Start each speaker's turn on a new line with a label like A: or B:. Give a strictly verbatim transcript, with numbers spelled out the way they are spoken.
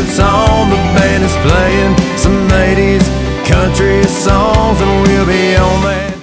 A: it's on, the band is playing some eighties country songs, and we'll be on that